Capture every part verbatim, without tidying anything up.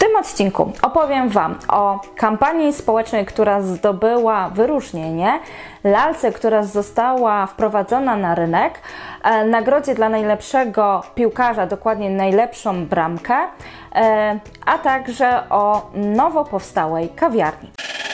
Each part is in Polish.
W tym odcinku opowiem Wam o kampanii społecznej, która zdobyła wyróżnienie, lalce, która została wprowadzona na rynek, nagrodzie dla najlepszego piłkarza, dokładnie najlepszą bramkę, a także o nowo powstałej kawiarni.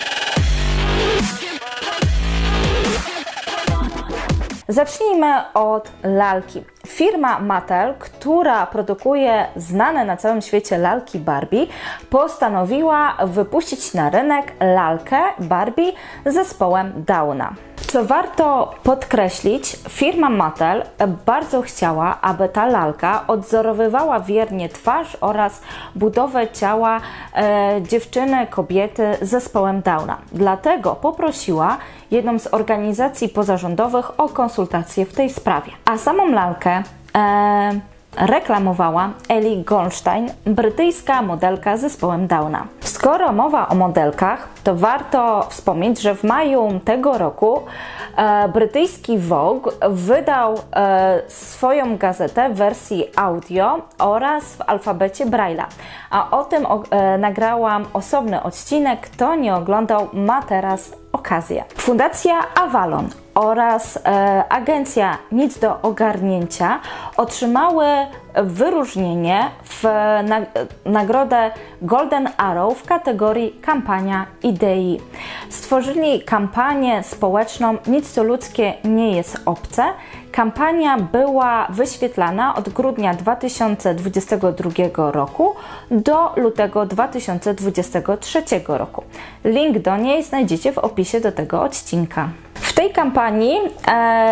Zacznijmy od lalki. Firma Mattel, która produkuje znane na całym świecie lalki Barbie, postanowiła wypuścić na rynek lalkę Barbie z zespołem Downa. Co warto podkreślić, firma Mattel bardzo chciała, aby ta lalka odzorowywała wiernie twarz oraz budowę ciała e, dziewczyny, kobiety z zespołem Downa. Dlatego poprosiła jedną z organizacji pozarządowych o konsultacje w tej sprawie. A samą lalkę e, reklamowała Ellie Goldstein, brytyjska modelka z zespołem Downa. Skoro mowa o modelkach, to warto wspomnieć, że w maju tego roku e, brytyjski Vogue wydał e, swoją gazetę w wersji audio oraz w alfabecie Braille'a. A o tym o, e, nagrałam osobny odcinek. Kto nie oglądał, ma teraz okazję. Fundacja Avalon oraz e, agencja Nic do ogarnięcia otrzymały wyróżnienie w na, nagrodę Golden Arrow w kategorii kampania idei. Stworzyli kampanię społeczną Nic co ludzkie nie jest obce. Kampania była wyświetlana od grudnia dwa tysiące dwudziestego drugiego roku do lutego dwa tysiące dwudziestego trzeciego roku. Link do niej znajdziecie w opisie do tego odcinka. W tej kampanii e,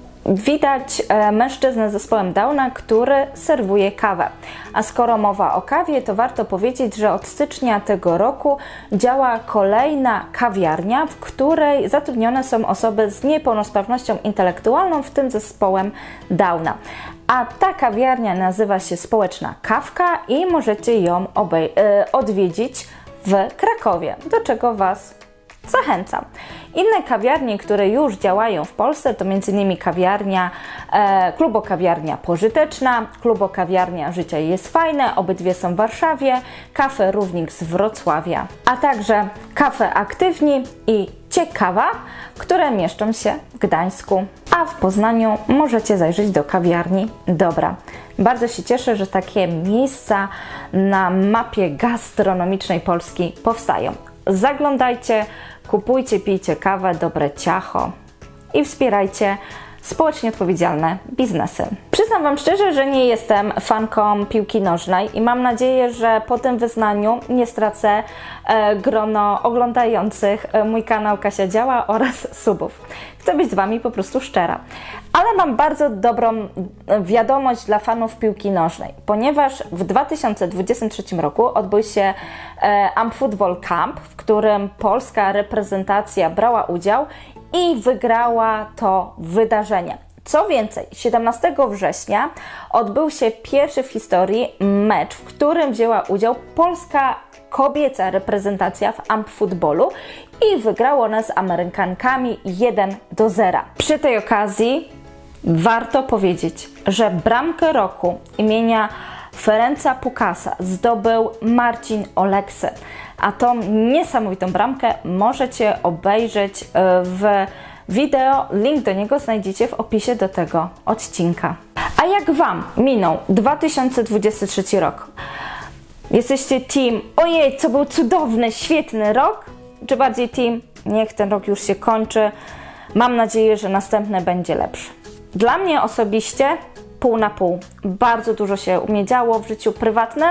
widać e, mężczyznę z zespołem Downa, który serwuje kawę. A skoro mowa o kawie, to warto powiedzieć, że od stycznia tego roku działa kolejna kawiarnia, w której zatrudnione są osoby z niepełnosprawnością intelektualną, w tym zespołem Downa. A ta kawiarnia nazywa się Społeczna Kawka i możecie ją e, odwiedzić w Krakowie, do czego Was zachęcam. Inne kawiarnie, które już działają w Polsce, to między innymi kawiarnia, e, klubokawiarnia Pożyteczna, klubokawiarnia Życie jest fajne, obydwie są w Warszawie, Kafe Równik z Wrocławia, a także Kafe Aktywni i Ciekawa, które mieszczą się w Gdańsku, a w Poznaniu możecie zajrzeć do kawiarni Dobra. Bardzo się cieszę, że takie miejsca na mapie gastronomicznej Polski powstają. Zaglądajcie, kupujcie, pijcie kawę, dobre ciacho i wspierajcie społecznie odpowiedzialne biznesy. Przyznam Wam szczerze, że nie jestem fanką piłki nożnej i mam nadzieję, że po tym wyznaniu nie stracę e, grono oglądających e, mój kanał Kasia Działa oraz subów. Chcę być z Wami po prostu szczera. Ale mam bardzo dobrą wiadomość dla fanów piłki nożnej, ponieważ w dwa tysiące dwudziestym trzecim roku odbył się e, AmpFootball Camp, w którym polska reprezentacja brała udział i wygrała to wydarzenie. Co więcej, siedemnastego września odbył się pierwszy w historii mecz, w którym wzięła udział polska kobieca reprezentacja w AmpFootballu i wygrało ona z Amerykankami jeden do zera. Przy tej okazji warto powiedzieć, że bramkę roku imienia Ferenca Pukasa zdobył Marcin Oleksy, a tą niesamowitą bramkę możecie obejrzeć w wideo. Link do niego znajdziecie w opisie do tego odcinka. A jak Wam minął dwa tysiące dwudziesty trzeci rok? Jesteście team ojej, co był cudowny, świetny rok? Czy bardziej team niech ten rok już się kończy, mam nadzieję, że następny będzie lepszy? Dla mnie osobiście pół na pół. Bardzo dużo się u mnie działo w życiu prywatnym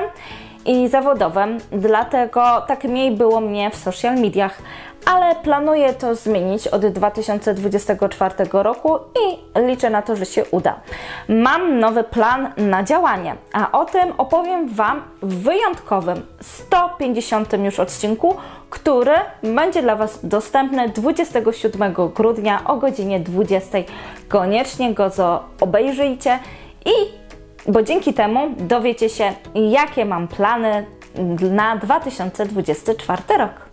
i zawodowym, dlatego tak mniej było mnie w social mediach, ale planuję to zmienić od dwa tysiące dwudziestego czwartego roku i liczę na to, że się uda. Mam nowy plan na działanie, a o tym opowiem Wam w wyjątkowym sto pięćdziesiątym już odcinku, który będzie dla Was dostępny dwudziestego siódmego grudnia o godzinie dwudziestej. Koniecznie go obejrzyjcie i bo dzięki temu dowiecie się, jakie mam plany na dwa tysiące dwudziesty czwarty rok.